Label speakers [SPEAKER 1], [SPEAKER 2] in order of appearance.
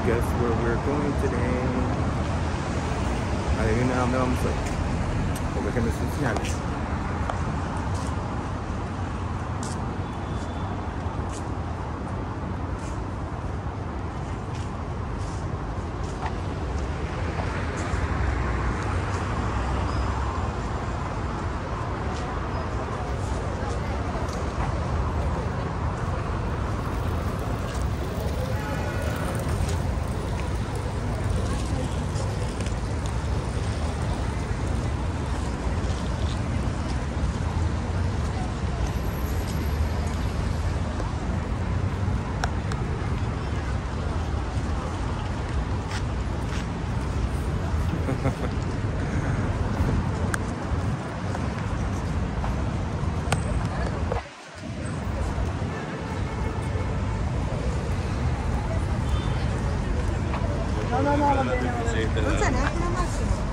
[SPEAKER 1] guess where we're going today. Ayun na naman sa Huwag kami sa Cincinnati.
[SPEAKER 2] No, non c'è neanche una macchina.